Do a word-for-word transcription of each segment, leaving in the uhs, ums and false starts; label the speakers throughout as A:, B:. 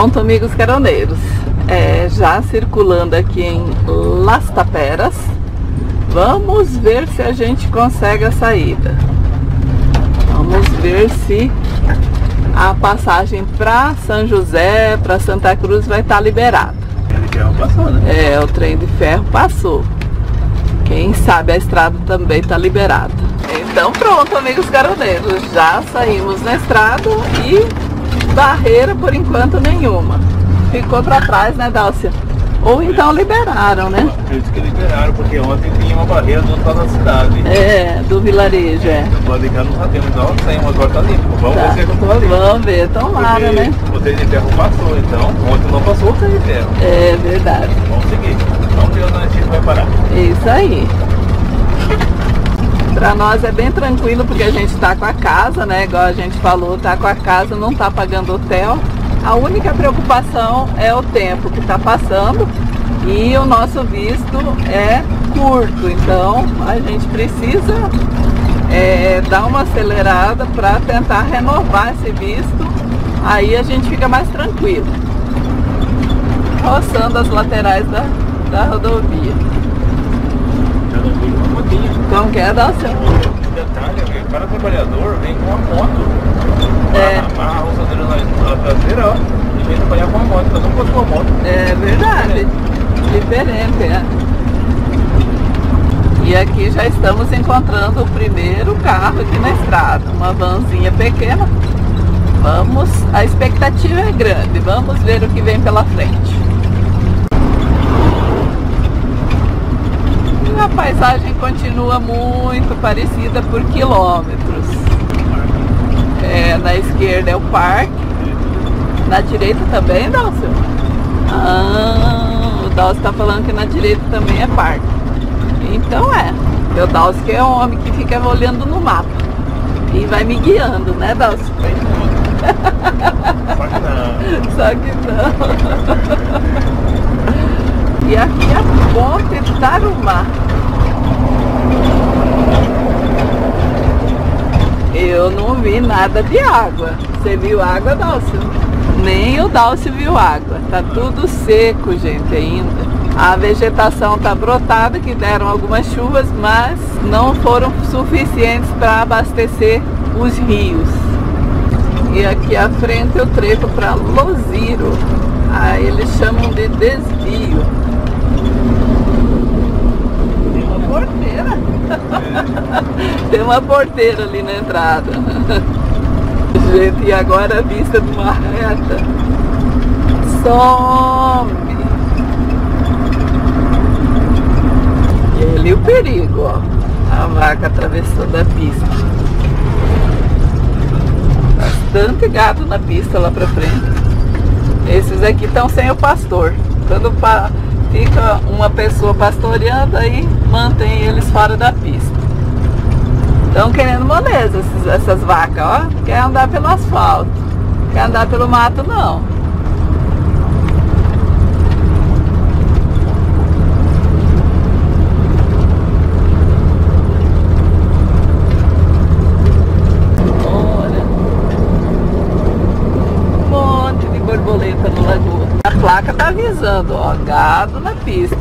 A: Pronto, amigos caroneiros, é, já circulando aqui em Las Taperas. Vamos ver se a gente consegue a saída. Vamos ver se a passagem para São José, para Santa Cruz vai estar liberada.
B: O trem de ferro passou, né?
A: É, o trem de ferro passou. Quem sabe a estrada também está liberada. Então pronto, amigos caroneiros, já saímos na estrada e barreira por enquanto nenhuma. Ficou para trás, né, Dálcia? Ou então liberaram, né?
B: Acredito que liberaram, porque ontem tinha uma barreira do outro lado da cidade.
A: É, do vilarejo, é.
B: Do lado de cá não sabemos, então saímos, agora tá limpo. Vamos
A: Tá.
B: ver se é quanto ali.
A: Vamos ver, tomara,
B: Porque
A: né?
B: o trem de ferro passou, então ontem não passou o trem de ferro.
A: É verdade.
B: Vamos seguir. Vamos ver onde a gente vai parar.
A: Isso aí. Pra nós é bem tranquilo porque a gente tá com a casa, né? Igual a gente falou, tá com a casa, não tá pagando hotel. A única preocupação é o tempo que tá passando e o nosso visto é curto. Então a gente precisa é, dar uma acelerada para tentar renovar esse visto. Aí a gente fica mais tranquilo. Roçando as laterais da, da rodovia. Como que é, Dálcia?
B: Detalhe, amigo, o cara trabalhador vem com uma moto.
A: É.
B: Amarra a roçadeira na, na traseira, ó, e vem trabalhar com a moto, mas não com a sua moto.
A: É verdade. Diferente, né? E aqui já estamos encontrando o primeiro carro aqui na estrada. Uma vanzinha pequena. Vamos, a expectativa é grande. Vamos ver o que vem pela frente. A paisagem continua muito parecida por quilômetros. É, na esquerda é o parque. Na direita também, Dálcio? Ah, o Dálcio está falando que na direita também é parque. Então é. O Dálcio que é um homem que fica olhando no mapa. E vai me guiando, né, Dálcio?
B: Só que não.
A: Só que não. E aqui é a ponte de Tarumã. Eu não vi nada de água. Você viu água, Dálcio? Nem o Dálcio viu água. Tá tudo seco, gente, ainda. A vegetação tá brotada, que deram algumas chuvas, mas não foram suficientes para abastecer os rios. E aqui à frente eu trevo para Loziro. Ah, eles chamam de desvio. Tem uma porteira. Tem uma porteira ali na entrada. Gente, e agora a vista de uma reta some. E ali o perigo, ó. A vaca atravessando a pista. Bastante gado na pista lá pra frente. Esses aqui estão sem o pastor. Quando fica uma pessoa pastoreando, aí mantém eles fora da pista. Estão querendo moleza esses, essas vacas, ó. Quer andar pelo asfalto. Quer andar pelo mato, não. Olha. Um monte de borboleta no lagoa. A placa tá avisando, ó. Gado na pista.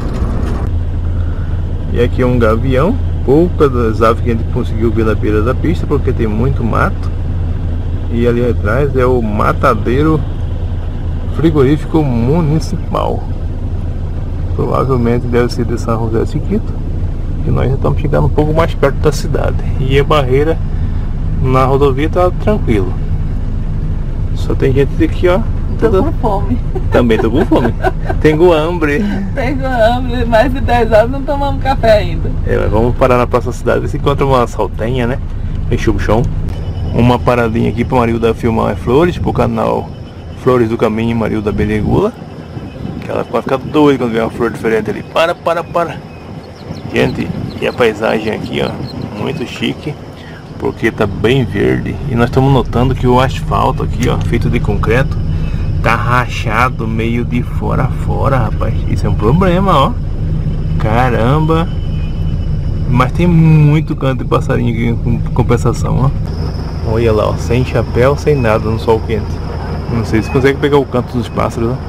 B: E aqui é um gavião. Poucas das aves que a gente conseguiu ver na beira da pista, porque tem muito mato. E ali atrás é o matadeiro frigorífico municipal. Provavelmente deve ser de São José Chiquito. E nós já estamos chegando um pouco mais perto da cidade. E a barreira na rodovia está tranquilo. Só tem gente aqui, ó.
A: Tô com fome.
B: Também tô com fome. Tenho hambre.
A: Tenho hambre, mais de dez horas não tomamos café ainda.
B: É, mas vamos parar na próxima cidade, ver se encontra uma saltenha, né? Encher o chão. Uma paradinha aqui para Marilda filmar flores, pro canal Flores do Caminho Marilda Benegula. Que ela vai ficar doida quando vê uma flor diferente ali. Para, para, para. Gente, e a paisagem aqui, ó, muito chique. Porque tá bem verde. E nós estamos notando que o asfalto aqui, ó, feito de concreto, tá rachado meio de fora a fora, rapaz. Isso é um problema, ó. Caramba. Mas tem muito canto de passarinho aqui com compensação, ó. Olha lá, ó, sem chapéu, sem nada no sol quente. Não sei se consegue pegar o canto dos pássaros, né?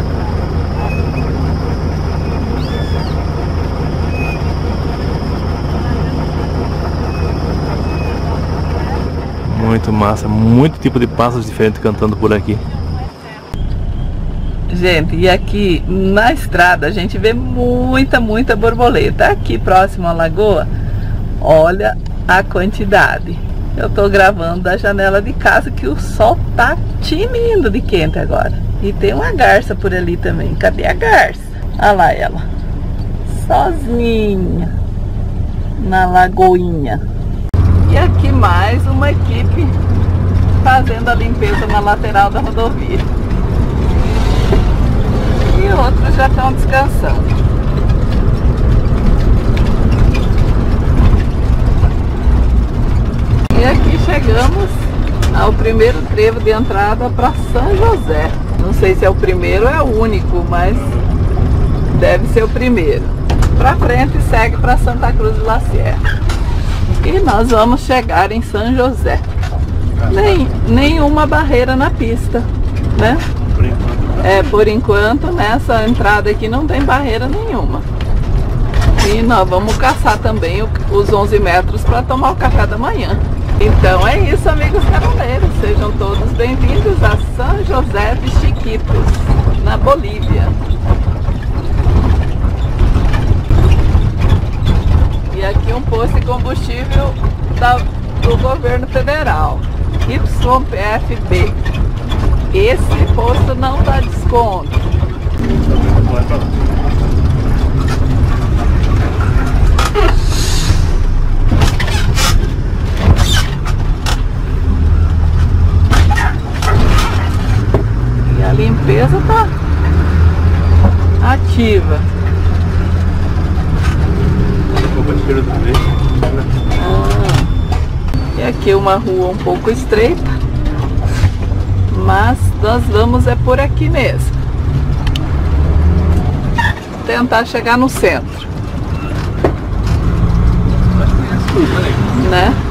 B: Muito massa, muito tipo de pássaros diferentes cantando por aqui.
A: Gente, e aqui na estrada a gente vê muita, muita borboleta. Aqui próximo à lagoa, olha a quantidade. Eu tô gravando da janela de casa que o sol tá tinindo de quente agora. E tem uma garça por ali também. Cadê a garça? Olha lá ela, sozinha na lagoinha. E aqui mais uma equipe fazendo a limpeza na lateral da rodovia. E outros já estão descansando. E aqui chegamos ao primeiro trevo de entrada para São José. Não sei se é o primeiro ou é o único, mas deve ser o primeiro. Para frente segue para Santa Cruz de La Sierra. E nós vamos chegar em São José. Nem, nenhuma barreira na pista, né?
B: Por enquanto.
A: É, por enquanto nessa entrada aqui não tem barreira nenhuma. E nós vamos caçar também os onze metros para tomar o café da manhã. Então é isso, amigos caroleiros. Sejam todos bem-vindos a São José de Chiquitos, na Bolívia. E aqui um posto de combustível da, do governo federal, Y P F B. Esse posto não dá desconto. E a limpeza tá ativa. Ah, e aqui uma rua um pouco estreita, mas nós vamos é por aqui mesmo. Tentar chegar no centro, né?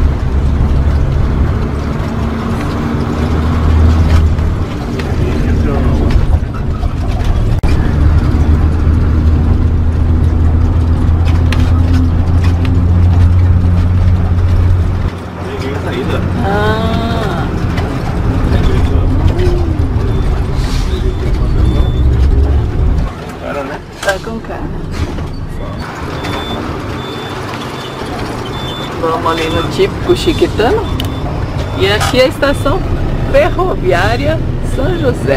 A: Ah.
B: Cara, né?
A: Tá com cara. Vamos ali no típico chiquitano. E aqui é a estação ferroviária São José.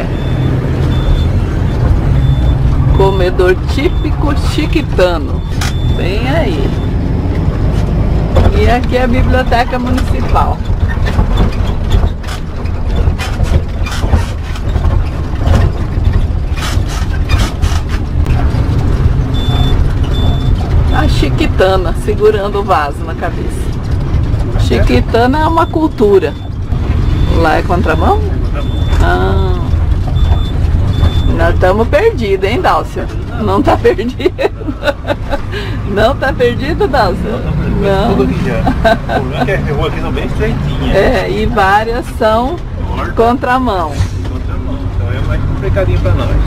A: Comedor típico chiquitano. Bem aí. E aqui é a biblioteca municipal. A chiquitana segurando o vaso na cabeça. Chiquitana é uma cultura. Lá é contramão? Ah. Nós estamos perdidos, hein, Dálcio? Não tá perdido? Não tá perdido, Dálcio? Não.
B: Tudo aqui já. O problema é que as ruas aqui são bem estreitinhas.
A: É, e várias são contramão.
B: Contramão. Então é mais complicadinho pra nós.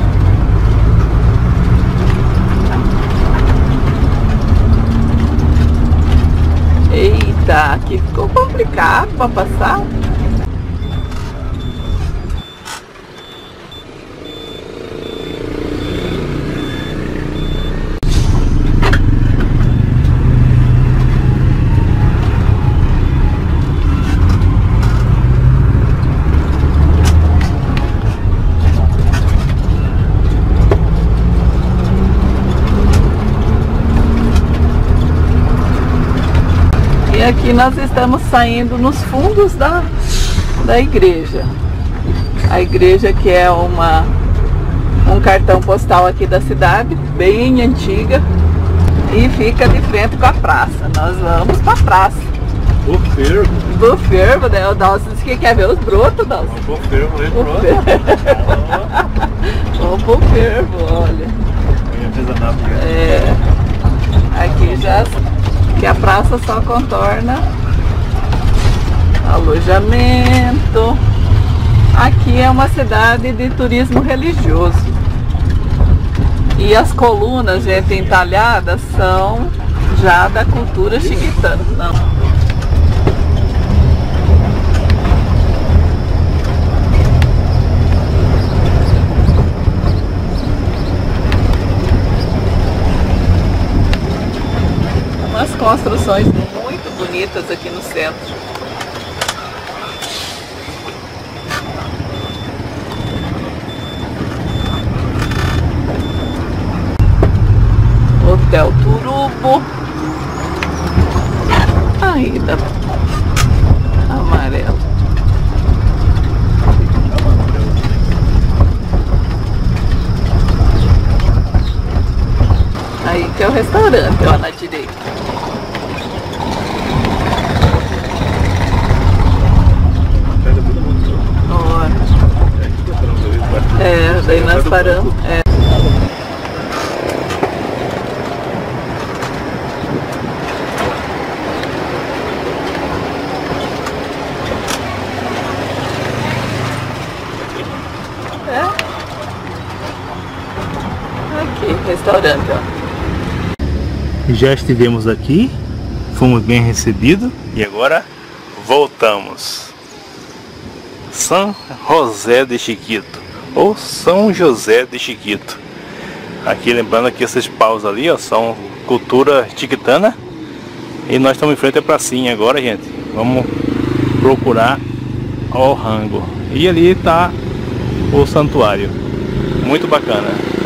A: Eita, aqui ficou complicado para passar. E aqui nós estamos saindo nos fundos da, da igreja. A igreja que é uma, um cartão postal aqui da cidade, bem antiga. E fica de frente com a praça. Nós vamos para a praça.
B: Do fervo.
A: Do fervo, né? O Dalcio disse que quer ver os brotos, Dalcio.
B: Do fervo, né?
A: O fervo. Vamos pro fervo, olha. É. Aqui já... que a praça só contorna alojamento, Aqui é uma cidade de turismo religioso. E as colunas, gente, entalhadas são já da cultura chiquitana. Não. Umas construções muito bonitas aqui no centro. Hotel Turubo. Ainda amarelo. Aí que é o restaurante, ó, na direita. Ó. É, daí nós paramos. É. Aqui, restaurante, ó.
B: Já estivemos aqui, fomos bem recebidos e agora voltamos. São José de Chiquito, ou São José de Chiquito. Aqui, lembrando que esses paus ali, ó, são cultura chiquitana. E nós estamos em frente à pracinha agora, gente. Vamos procurar o rango. E ali está o santuário, muito bacana.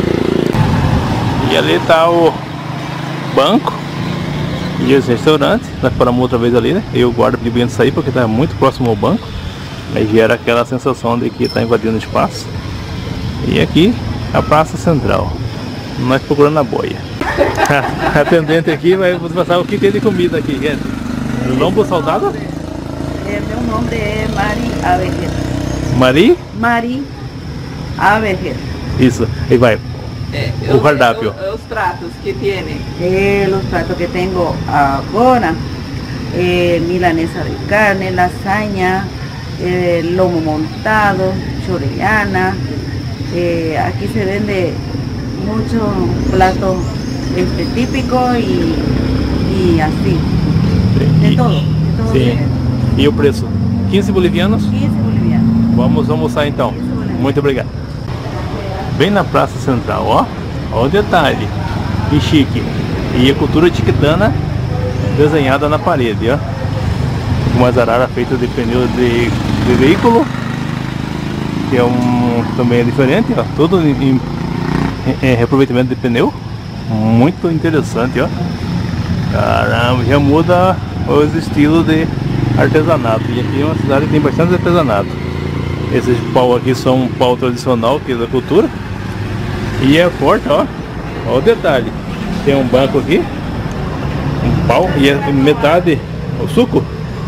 B: E ali está o banco e os restaurantes. Nós paramos outra vez ali, né? Eu guardo de bem sair porque está muito próximo ao banco. Aí gera aquela sensação de que está invadindo espaço. E aqui a praça central. Nós procurando a boia. A atendente aqui vai passar o que tem de comida aqui, gente. Lombo saltado?
C: É, meu nome é Mari Averger.
B: Mari?
C: Mari Averger.
B: Isso, e vai.
A: É,
B: O cardápio.
A: Os pratos que tem.
C: Eh, los platos que tengo ahora, eh, milanesa de carne, lasaña, eh, lomo montado, chorellana. Eh, aquí se vende muchos platos este, típicos y, y así. De
B: E-
C: todo. De todo se
B: Sim.
C: vende.
B: E o preço? quinze bolivianos?
C: quince bolivianos.
B: Vamos almoçar então. Muito obrigado. Bem na praça central, ó. Ó o detalhe. Que chique. E a cultura chiquitana desenhada na parede, ó. Umas araras feitas de pneu de, de veículo. Que é um também é diferente, ó. Tudo em, em, em reaproveitamento de pneu. Muito interessante, ó. Caramba, já muda os estilos de artesanato. E aqui é uma cidade que tem bastante artesanato. Esses pau aqui são um pau tradicional que é da cultura. E é forte, ó. Ó o detalhe. Tem um banco aqui. Um pau. E é metade o suco.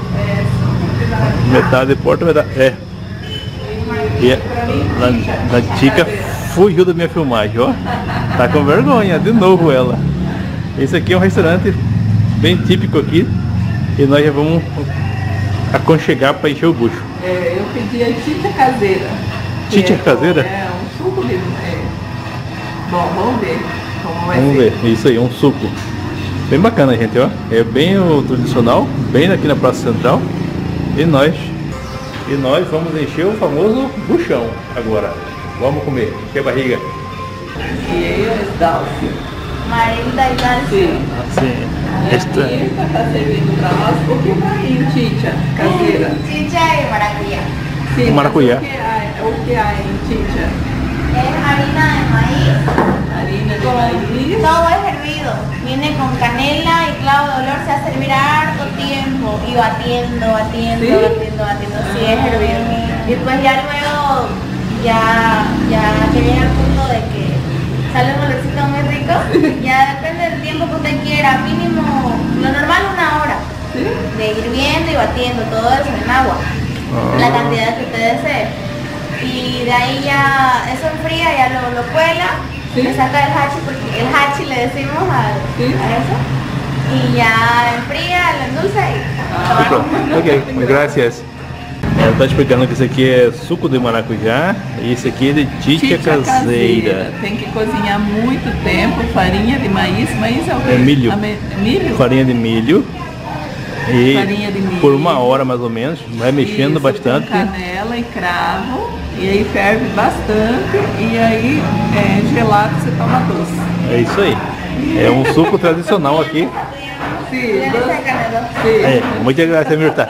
B: Metade porta, metade. É. E é, a, a Tica fugiu da minha filmagem, ó. Tá com vergonha, de novo ela. Esse aqui é um restaurante bem típico aqui. E nós já vamos aconchegar para encher o bucho.
A: É, eu pedi a chicha caseira. que
B: Chicha
A: é,
B: caseira?
A: É, um suco de... É. Bom, vamos ver como vai
B: Vamos
A: ser.
B: ver, isso aí, um suco. Bem bacana, gente, ó. É bem o tradicional, bem aqui na Praça Central. E nós, e nós vamos encher o famoso buchão agora. Vamos comer, encher a barriga.
A: E aí, o Dalcio.
C: Marilda y Darcy.
A: Sim.
B: Sim.
A: E a Tica está servindo para nós o que vai em chicha caseira.
C: Chicha y maracuyá.
A: Sim,
B: Maracujá.
A: mas O que há, o que há em chicha?
D: Es harina de maíz,
A: Harina de
D: con,
A: maíz.
D: todo es hervido, viene con canela y clavo de olor, se hace hervir harto tiempo y batiendo, batiendo,
A: ¿Sí?
D: batiendo, batiendo, sí es hervido. Y después ya luego, ya, ya que llega al punto de que sale un olorcito muy rico, ya depende del tiempo que usted quiera, mínimo, lo normal una hora,
A: ¿Sí?
D: de hirviendo y batiendo todo eso en agua, la cantidad que usted desee. Y de ahí ya eso enfría, ya lo, lo cuela,
A: ¿Sí?
D: le saca el hachi, porque el hachi le decimos a,
A: ¿Sí?
D: a eso, y ya enfría, lo endulza y
B: E pronto. Ok, gracias. Ela tá explicando que esse aqui é suco de maracujá e esse aqui é de titia caseira. caseira.
A: Tem que cozinhar muito tempo, farinha de maíz. Maíz é o quê?
B: É milho.
A: Me... milho?
B: Farinha de milho. E
A: farinha de milho.
B: Por uma hora mais ou menos, vai mexendo
A: Isso,
B: bastante.
A: Com canela e cravo. E aí ferve bastante. E aí é, gelado você toma doce.
B: É isso aí. É um suco tradicional aqui.
A: Sim, sim.
B: É, muitas graças, Mirta.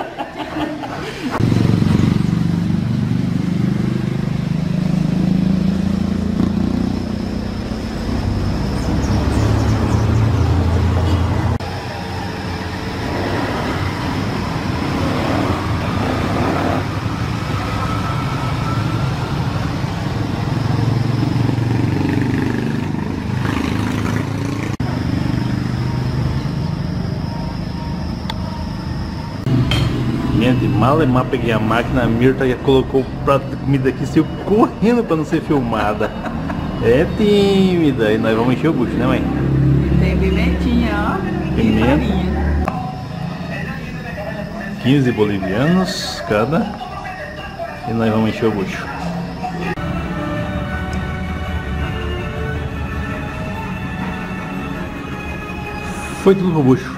B: Gente, malemar peguei a máquina, a Mirta já colocou o prato de comida aqui, saiu correndo para não ser filmada. É tímida, e nós vamos encher o bucho, né, mãe?
A: Tem pimentinha, ó.
B: Pimenta. quinze bolivianos cada. E nós vamos encher o bucho. Foi tudo pro bucho.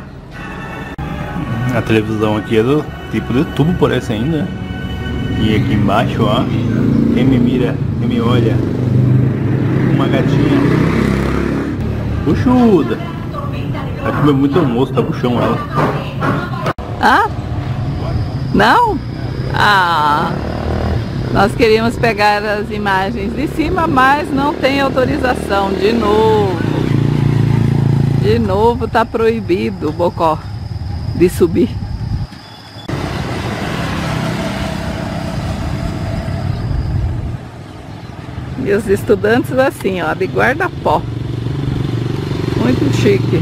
B: A televisão aqui é do tipo de tubo, parece ainda. E aqui embaixo, ó, quem me mira, quem me olha, uma gatinha buchuda. Vai comer muito almoço, tá buchão ela.
A: Ah? Não? Ah, nós queríamos pegar as imagens de cima, mas não tem autorização. De novo. De novo tá proibido o bocó de subir. E os estudantes assim, ó, de guarda-pó. Muito chique.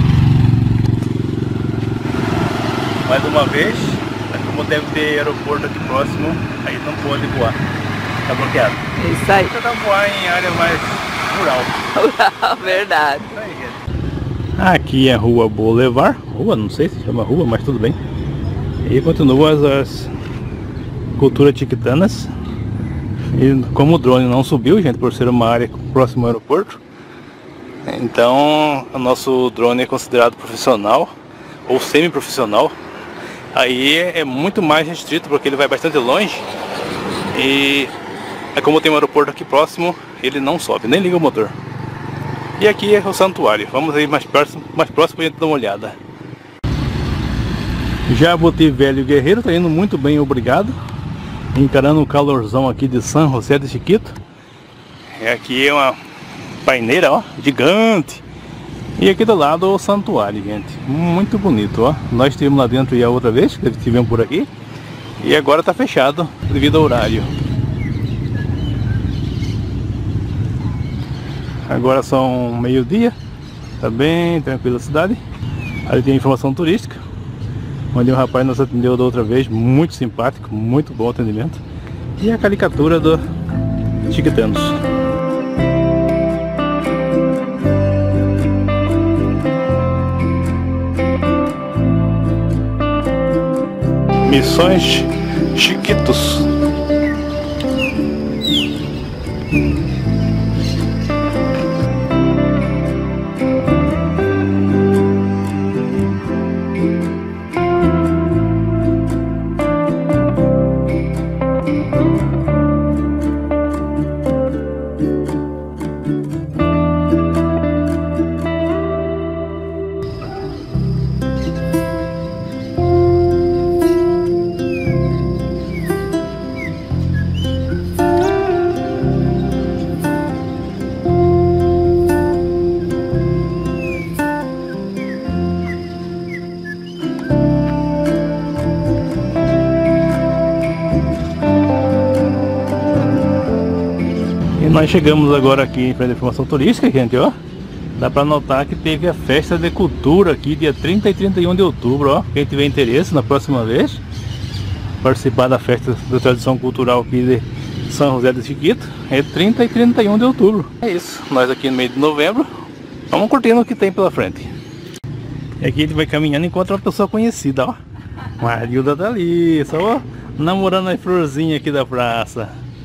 B: Mais uma vez, como deve ter aeroporto aqui próximo, aí não pode voar. Tá bloqueado.
A: Isso aí.
B: Você tá voar em área mais rural.
A: Verdade.
B: Isso aí, gente. Aqui é a Rua Boulevard. Rua, não sei se chama rua, mas tudo bem. E continua as, as culturas tiquitanas. E como o drone não subiu, gente, por ser uma área próxima ao aeroporto, então o nosso drone é considerado profissional ou semi-profissional. Aí é muito mais restrito porque ele vai bastante longe. E é como tem um aeroporto aqui próximo, ele não sobe, nem liga o motor. E aqui é o santuário. Vamos aí mais próximo, mais próximo pra gente dar uma olhada. Jabuti Velho Guerreiro tá indo muito bem, obrigado. Encarando o calorzão aqui de São José de Chiquito. E aqui é uma paineira, ó, gigante. E aqui do lado o santuário, gente. Muito bonito, ó. Nós estivemos lá dentro e a outra vez, que estivemos por aqui. E agora tá fechado devido ao horário. Agora são meio-dia, tá bem tranquila a cidade. Ali tem informação turística, onde o rapaz nos atendeu da outra vez, muito simpático, muito bom atendimento. E a caricatura do Chiquitanos. Missões Chiquitos. Nós chegamos agora aqui em frente à informação turística, gente, ó. Dá pra notar que teve a festa de cultura aqui dia trinta e trinta e um de outubro, ó. Quem tiver interesse na próxima vez participar da festa da tradição cultural aqui de São José de Chiquito, é trinta e trinta e um de outubro. É isso, nós aqui no meio de novembro, vamos curtindo o que tem pela frente. E aqui a gente vai caminhando e encontra uma pessoa conhecida, ó. Marilda tá ali, só namorando as florzinhas aqui da praça.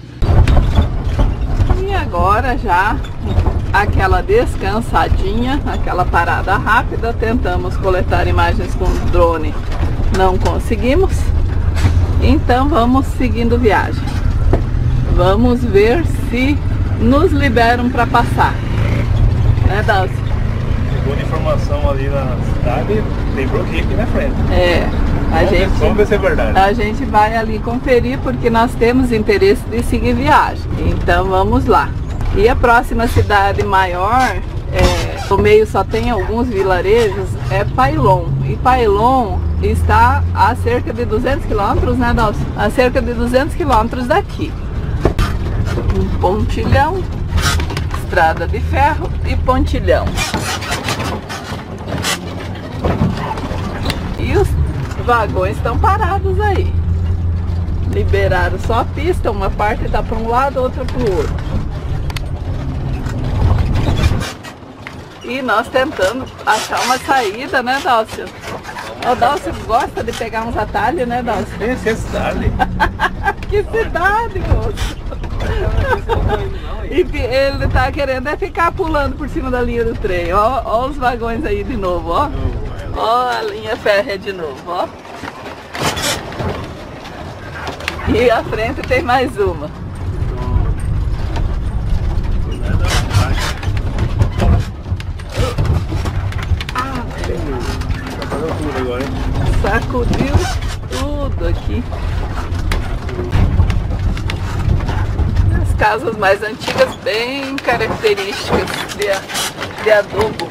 A: E agora já aquela descansadinha, aquela parada rápida, tentamos coletar imagens com drone, não conseguimos, então vamos seguindo viagem. Vamos ver se nos liberam para passar, né, Dalcio?
B: Segundo informação ali na cidade, tem bloqueio aqui na frente.
A: É, a
B: vamos,
A: gente,
B: ver, vamos ver se é verdade.
A: A gente vai ali conferir porque nós temos interesse de seguir viagem, então vamos lá. E a próxima cidade maior, é, no meio só tem alguns vilarejos, é Pailon. E Pailon está a cerca de duzentos quilômetros, né, Dalcio? A cerca de duzentos quilômetros daqui. Um pontilhão, estrada de ferro e pontilhão. E os vagões estão parados aí. Liberaram só a pista, uma parte está para um lado, outra para o outro. E nós tentando achar uma saída, né, Dalcio? O Dalcio gosta de pegar uns atalhos, né, Dalcio?
B: Essa é a cidade.
A: Que cidade, moço! E ele tá querendo é ficar pulando por cima da linha do trem. Ó, ó os vagões aí de novo, ó. Ó a linha férrea de novo, ó. E à frente tem mais uma. Sacudiu tudo aqui. As casas mais antigas, bem características de, de adubo.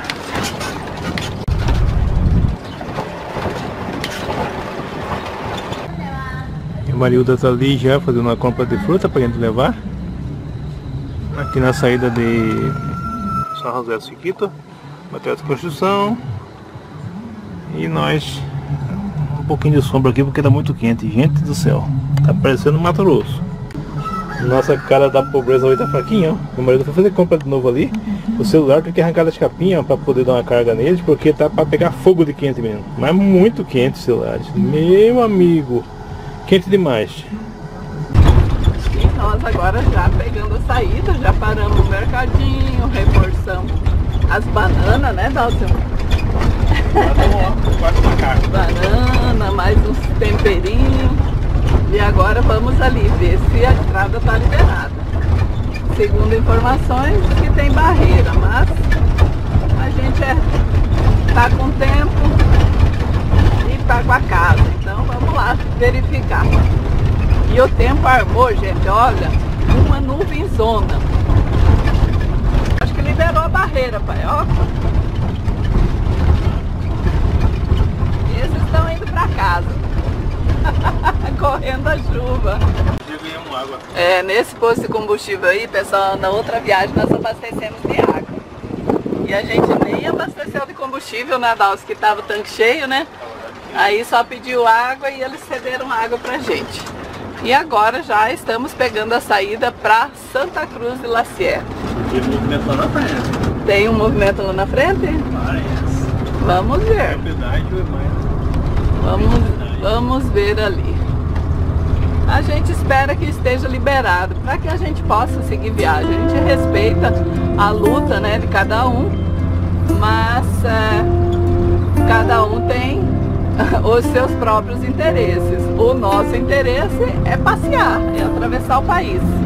B: E o Marilda tá ali já fazendo uma compra de fruta pra gente levar. Aqui na saída de São José do Chiquito, material de construção. E nós, um pouquinho de sombra aqui porque tá muito quente, gente do céu, tá parecendo Mato Grosso. Nossa cara da pobreza hoje tá fraquinha, ó. Meu marido foi fazer compra de novo ali, o celular tem que arrancar das capinhas para poder dar uma carga neles, porque tá para pegar fogo de quente mesmo. Mas muito quente os celulares, meu amigo, quente demais.
A: E nós agora já pegando a saída, já paramos no mercadinho, reforçamos as bananas, né, Dalcio? Banana, mais uns temperinhos. E agora vamos ali ver se a estrada está liberada. Segundo informações, que tem barreira, mas a gente é, tá com tempo e tá com a casa. Então vamos lá verificar. E o tempo armou, gente, olha, uma nuvenzona. Acho que liberou a barreira, pai, ó. Estão indo para casa, correndo a chuva.
B: Água.
A: É, nesse posto de combustível aí, pessoal, na outra viagem nós abastecemos de água. E a gente nem abasteceu de combustível, né, Dalcio, que estava o tanque cheio, né? Aí só pediu água e eles cederam água pra gente. E agora já estamos pegando a saída para Santa Cruz de La Sierra.
B: Tem um movimento lá na frente.
A: Tem um movimento lá na frente?
B: Parece.
A: Vamos ver.
B: É pedágio, mas...
A: Vamos, vamos ver ali. A gente espera que esteja liberado para que a gente possa seguir viagem. A gente respeita a luta, né, de cada um, mas é, cada um tem os seus próprios interesses. O nosso interesse é passear, é atravessar o país.